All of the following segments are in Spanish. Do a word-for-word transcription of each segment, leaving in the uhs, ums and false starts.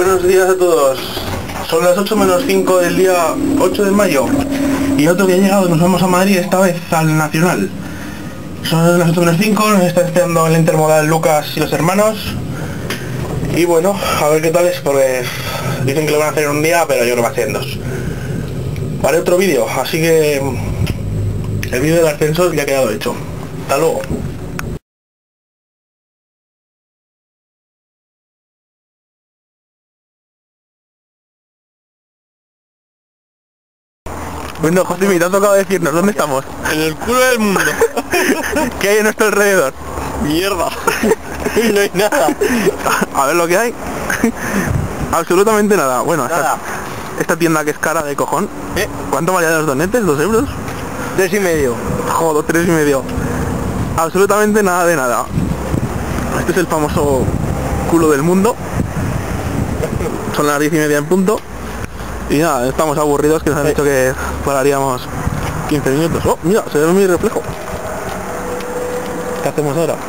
Buenos días a todos. Son las ocho menos cinco del día ocho de mayo. Y otro que ha llegado, nos vamos a Madrid, esta vez al Nacional. Son las ocho menos cinco, nos está esperando el intermodal Lucas y los hermanos. Y bueno, a ver qué tal es, porque dicen que lo van a hacer en un día, pero yo creo que va a ser en dos. Haré otro vídeo, así que el vídeo del ascensor ya ha quedado hecho. Hasta luego. Bueno, José, me te ha tocado decirnos, ¿dónde estamos? En el culo del mundo. ¿Qué hay a nuestro alrededor? Mierda. No hay nada. A ver lo que hay. Absolutamente nada. Bueno, Nada. Esta, esta tienda que es cara de cojón. ¿Eh? ¿Cuánto valían los donetes? ¿Dos euros? Tres y medio. Joder, tres y medio. Absolutamente nada de nada. Este es el famoso culo del mundo. Son las diez y media en punto. Y nada, estamos aburridos, que nos han dicho que pararíamos quince minutos. Oh, mira, se ve mi reflejo. ¿Qué hacemos ahora?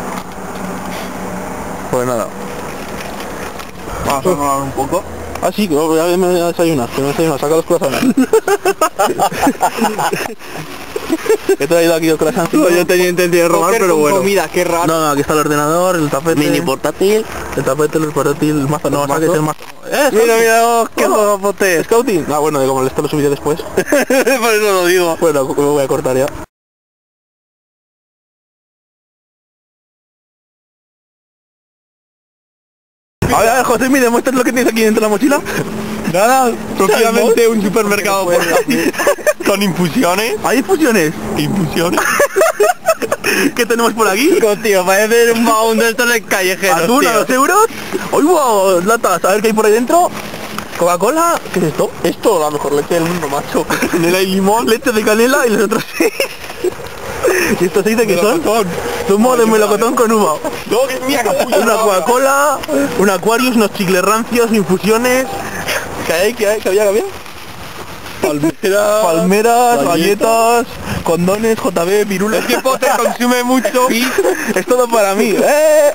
Pues nada. Vamos a tomar un poco. Ah, sí, que ya me desayunas, que me desayunas, saca los croissants. He traído aquí el croissant. No, yo tenía intención de robar, pero bueno. Comida, qué raro. No, no, aquí está el ordenador, el tapete. Mini portátil. El tapete, el portátil, el mazo, no, saques el mazo. ¡Eh, Mira, mira, oh, qué jodopote. Scouting. Ah, bueno, de como esto lo subiré después. Por eso lo digo. Bueno, me voy a cortar ya. A ver, a ver, José, ¿me muestras lo que tienes aquí dentro de la mochila? Nada, propiamente un supermercado portátil. Con infusiones. ¿Hay infusiones? Infusiones. ¿Qué tenemos por aquí? Tío, parece un baúl de estos de callejeros, ¿Atún tío. a dos euros? ¡Uy, wow! Latas, a ver qué hay por ahí dentro. ¿Coca-Cola? ¿Qué es esto? Esto, la mejor leche del mundo, macho. Canela y limón. Leche de canela y los otros seis. ¿Y estos seis de qué son? Melocotón. Zumo de melocotón con uva. No, que es mía, capullo. Una Coca-Cola, un Aquarius, unos chicles rancios, infusiones. ¿Qué hay? ¿Qué hay? ¿Qué había? ¿Qué había? Palmeras. Palmeras, galletas, galletas, condones, J B, pirulas. Es que Potter consume mucho. Y es todo para mí. ¡Eh!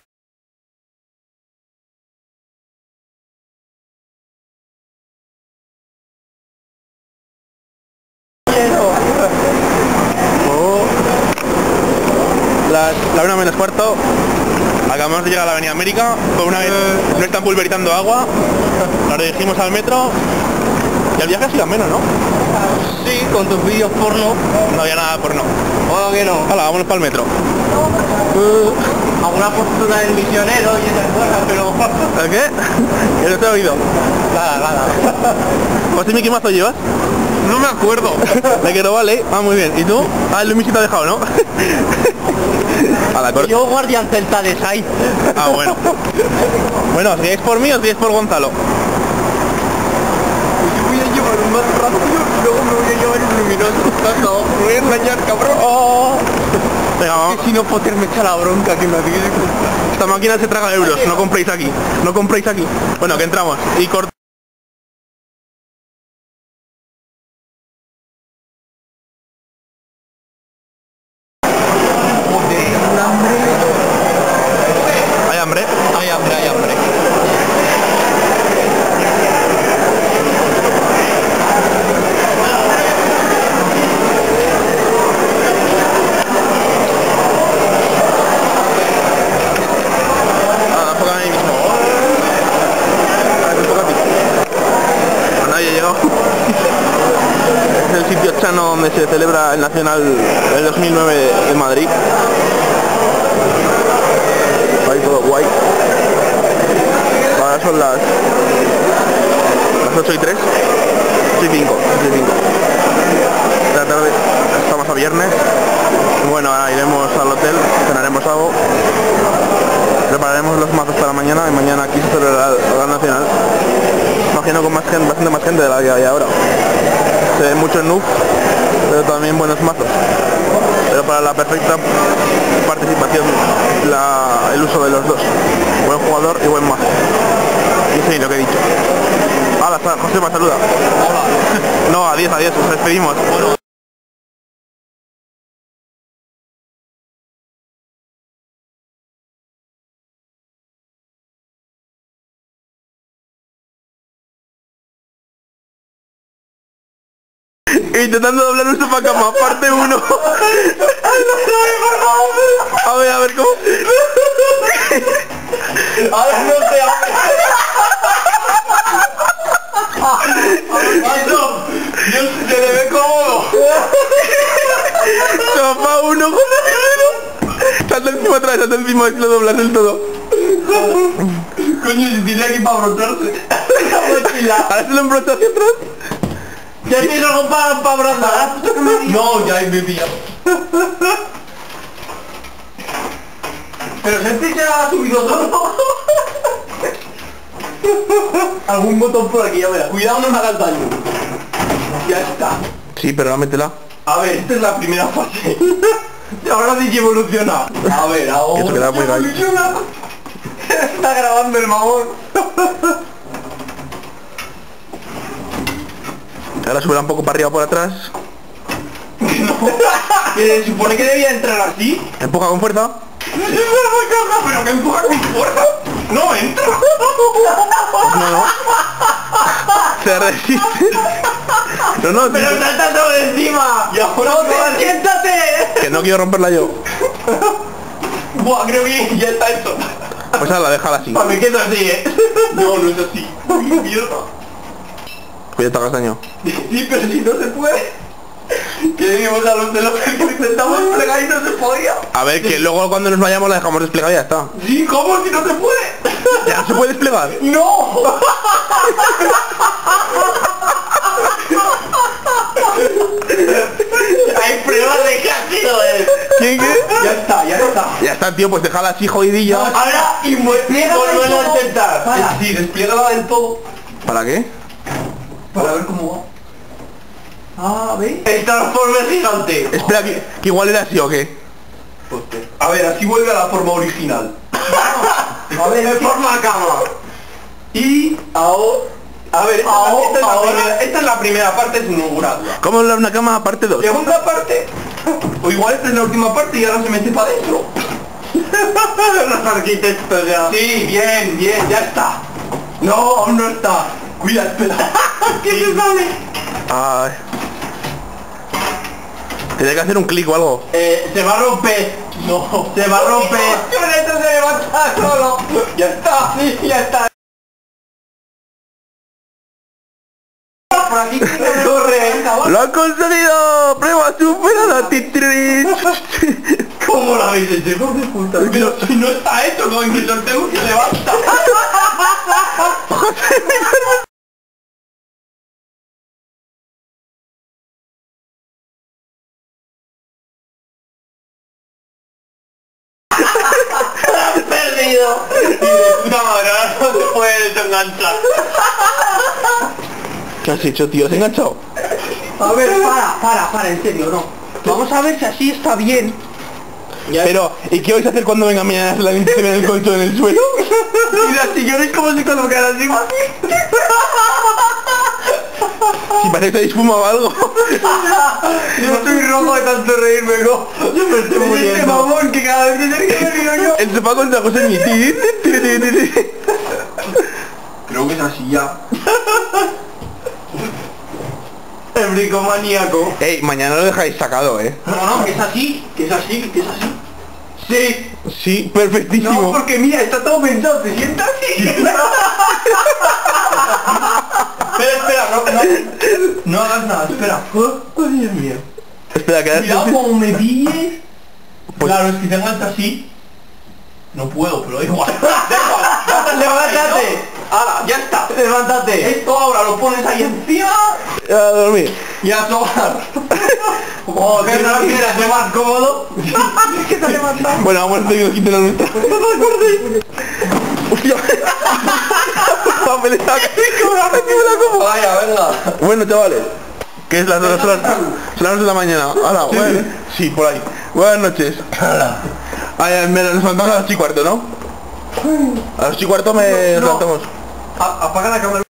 Oh. Las, la una menos cuarto. Acabamos de llegar a la Avenida América. Por una vez no están pulverizando agua. Nos dirigimos al metro. Y el viaje ha sido menos, ¿no? Sí, con tus vídeos porno. No había nada por no. ¿O que no? Hala, vámonos para el metro. Alguna postura del misionero y esas cosas, pero... ¿El qué? Que no te he oído. Nada, nada. José, ¿qué mazo llevas? No me acuerdo. De que no vale. Ah, muy bien. ¿Y tú? Ah, el Lumisito te ha dejado, ¿no? A la corte. Yo guardián celta de Sai. Ah, bueno. Bueno, ¿os guiáis por mí o os guiáis por Gonzalo? Yo voy a llevar un más rápido y luego me voy a llevar un luminoso. No, me voy a engañar, cabrón. Oh. Venga, vamos. Que si no Potter me echa la bronca que me hace que comprar. Esta máquina se traga euros. No compréis aquí. No compréis aquí. Bueno, que entramos. Y cortamos. ¿Hay hambre? Hay hambre, hay hambre. Ah, enfoca a mí mismo. Ah, enfoca a ti. A nadie ha llegado. Es el sitio chano donde se celebra el Nacional del dos mil nueve de Madrid. Ahí todo guay. Ahora son las las ocho y tres. ocho y cinco. ocho y cinco. De la tarde. Estamos a viernes. Bueno, ahora iremos al hotel, cenaremos algo. Prepararemos los mazos para mañana y mañana aquí se celebrará la Nacional. Imagino con más gente, bastante más gente de la que hay ahora. Se ve mucho noob, pero también buenos mazos. Pero para la perfecta participación, la, el uso de los dos. Buen jugador y buen mazo. Y sí, lo que he dicho. Hola, José, me saluda. Hola. No, adiós, adiós, nos despedimos. Intentando doblar un sofá cama, parte uno. A ver, a ver cómo. Ahora no te Ay, no. Dios, se le ve cómodo. Sofá uno, joder. Salta encima atrás, salta encima y lo doblas del todo. Coño, si tiene aquí para brotarse. Ahora se lo embrocha hacia atrás. ¿Ya tienes algo para, para abrazar? No, ya me he pillado. Pero gente se ha subido solo. Algún botón por aquí, ya verás. Cuidado, no me hagas daño. Ya está. Sí, pero ahora métela. A ver, esta es la primera fase. Y ahora sí que evoluciona. A ver, ahora... Eso queda muy guay. evoluciona. Está grabando el mamón. Ahora subirá un poco para arriba por atrás. No. Que se supone que debía entrar así. Empuja con fuerza. Pero que empuja con fuerza. No entra. No, no. Se resiste. No, no, Pero tío. salta sobre encima. Y ahora no, te, siéntate. Que no quiero romperla yo. Buah, creo que ya está esto. Pues ahora déjala así. Me quedo así, eh. No, no es así. Uy, mierda. Cuidado, te hagas daño. Sí, pero si no se puede. Que vimos a los de los que intentamos desplegar y no se podía. A ver, que luego cuando nos vayamos la dejamos desplegada y ya está. Sí, ¿cómo? Si no se puede. ¿Ya no se puede desplegar? ¡No! Hay pruebas de que ha sido él. ¿Quién qué? Ya está, ya está. Ya está, tío, pues déjala así jodidilla. Ahora y vuelven a intentar. Para. Sí, despliégala del todo. ¿Para qué? Para ver cómo va. Ah, ¿veis? El Transformer gigante. Espera, que, que igual era así o qué. A ver, así vuelve a la forma original. A ver, de es que- forma cama. Y ahora... A ver, esta, Ahora- esta es la ahora- primera, esta es la primera parte, es una duda. ¿Cómo hablar una cama parte dos? Segunda parte. O igual esta es la última parte y ahora se mete para adentro. Los arquitectos ya. Sí, bien, bien, ya está. No, aún no está. Cuida, espera. ¿Qué se sale? Ay. Tendría que hacer un clic o algo. Eh, se va a romper. No. Se va a romper. Esto se levanta solo. Ya está, sí, ya está. por aquí. Corre. ¡Lo han conseguido! ¡Prueba superada! ¡Titrin! ¿Cómo lo habéis hecho, hijos de puta? Pero si no está hecho, con que el sorteo se levanta. ¡Has perdido! No, no, no se puede desenganchar. ¿Qué has hecho, tío? ¿Has enganchado? A ver, para, para, para, en serio, no. Vamos a ver si así está bien. Pero, ¿y qué vais a hacer cuando venga mañana la gente se ve el colchón en el suelo? Mira, si llores como si colocara así. Si parece que habéis fumado algo. Yo estoy rojo de tanto reírme, ¿no? Yo me estoy muriendo. Este mamón que cada vez que se ríe me río yo. El sofá con la cosa en mi Creo que es así ya. El bricomaníaco. Ey, mañana lo dejáis sacado, eh. No, no, que es así, que es así, que es así. Sí. Sí, perfectísimo. No, porque mira, está todo pensado, te sientas así. Espera, espera, no, no, no hagas nada, espera. Ay, Dios mío. Espera, que Cuidado ahora... como me pilles. Pues- Claro, es que te engancha así. No puedo, pero da igual. Da igual. Levántate. Ahora, ya está. Levántate. Esto ahora lo pones ahí encima A dormir. y a sobar. Oh, que no quieres ser más cómodo. ¿Qué te ha levantado? Bueno, vamos a seguir aquí de la nuestra. Hostia. Me le está- Vaya, venga. Bueno, chavales, que es las dos, son las, son las dos de la mañana. Hola, bueno, sí, por ahí. Buenas noches. Ay, me nos levantamos a las ocho y cuarto, ¿no? A las ocho y cuarto me No. levantamos. A- Apaga la cámara.